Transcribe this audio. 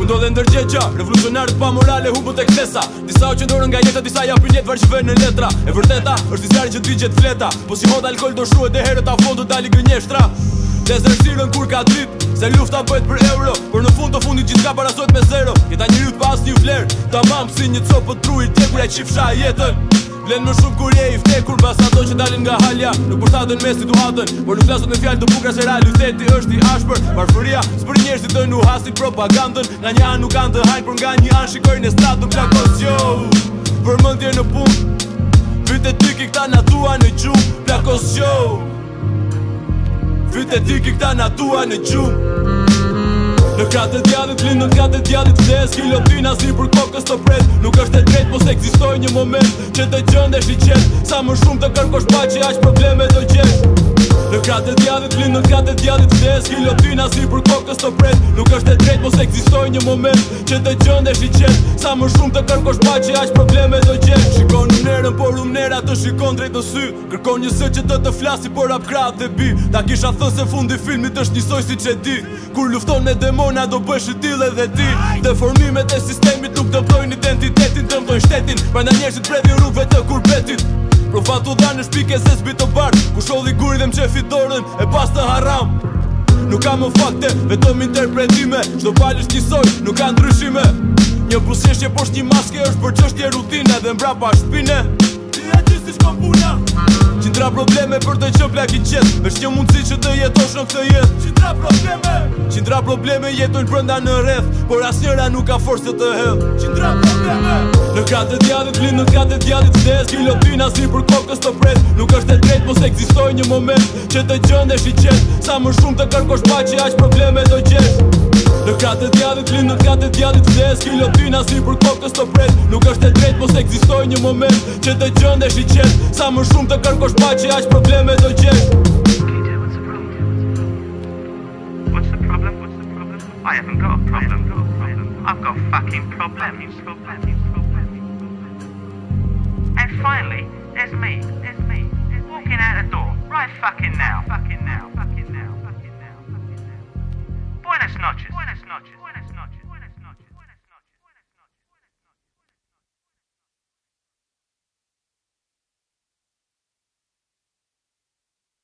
ndodhe ndërgjegja, revolucionarët pa morale humbën tek klesa. Disa u qëndrorën nga jeta, disa japin jetë vargjëven në letra. E vërteta është zjarri që digjet fleta, po si hot alkool do shruhet e herët a fondu dali gënjeshtra. Dezertirën kur ka dritë, se lufta bëhet për euro, por në fund të fundit gjithka parazohet me zero. Jeta njeriut pa asnjë vlerë, tamam si një copë trujt tjekur e qifsha jetën. Vlen më shumë kur je i vdekur mbas ato që dalin nga halja. Nuk përshtaten me situatën, por nuk flaset me fjalë të bukura se realiteti është i ashpër. Varfëria s'bën njerëzit të nuhasin propagandën. Nga një anë nuk kanë të hajnë, por nga një anë shikojnë estradën plakos jo. Përmendje në punë, vyt e tiki këta na tua në gjumë. Plakos jo. Vyt e tiki këta na tua në gjumë. Në kratë e djallit lind, në kratë e djallit vdes. Gilotina si për kokës të pret. Nuk është e drejt, mos ekzistoj një moment që të gjëndesh i qet. Sa më shumë të kërkosh paqe, aq probleme do gjesh. Në kratë e djallit lind, në kratë e djallit vdes. Gilotina si për kokës të pret. Nuk është e drejt, mos ekzistoj një moment që të gjëndesh i qet. Sa më shumë të kërkosh paqe, aq probleme do gjesh. Shikon umnerën, por umnera të shikon drejt në sy. Kërkon një zë që të flasi, por hap krahët dhe bi. Ta kisha thënë se fundi filmit është njësoj siç e di. Kur lufton me demona do bësh i tillë edhe ti. Deformimet e sistemit nuk dëmtojnë identitetin, dëmtojnë shtetin. Prandaj njerëzit predhin rrugëve të kurbetit. Prova t'u dhanë në shpike se s'bi të barë. Ku sholli guri dhe m'qefi dorën e pas të haram. Nuk ka më fakte, vetëm interpretime. Çdo palë është njësoj, nuk ka ndryshime. Një puseshje poshtë një maske është për çështje rutine. Dhe mbrapa shpine ti e di si shkon puna. Qindra probleme për të qenë plak i qetë. Është një mundësi që të jetosh në këtë jetë. Qindra probleme jetojnë brenda në rreth, por asnjëra nuk ka forcë të hedh. Qindra probleme. Në kratë e djallit lind, në kratë e djallit vdes. Gilotina si për kokës të pret. Nuk është e drejt, mos ekzistoj një moment që të gjëndesh i qet. Sa më shumë të kërkosh paqe, aq probleme do gjesh. Në kratë e djallit lind, në kratë e djallit vdes. Gilotina si për kokës të pret. Nuk është e drejt, mos ekzistoj një moment që të gjëndesh i qet. Sa më shumë të kërkosh paqe, aq probleme do gjesh. I haven't got a problem. I've got fucking problems. And finally, there's me. Walking out the door.